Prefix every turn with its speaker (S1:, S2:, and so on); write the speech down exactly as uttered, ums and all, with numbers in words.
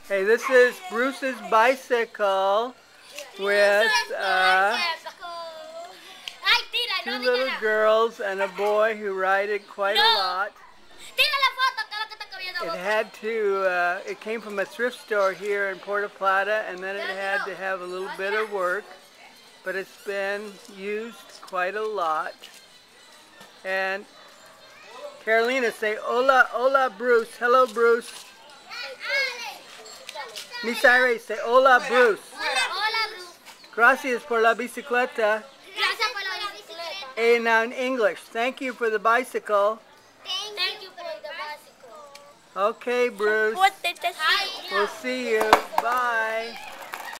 S1: Hey, this is Bruce's bicycle with uh, two little girls and a boy who ride it quite a lot. It had to, uh, it came from a thrift store here in Puerto Plata, and then it had to have a little bit of work, but it's been used quite a lot. And Carolina, say hola, hola Bruce. Hello Bruce. Nesire, say hola Bruce.
S2: Hola Bruce.
S1: Gracias por la bicicleta.
S2: Gracias por la bicicleta.
S1: And now in English, thank you for the bicycle.
S2: Thank you for the bicycle.
S1: Okay, Bruce.
S2: What did that say?
S1: We'll see you. Bye.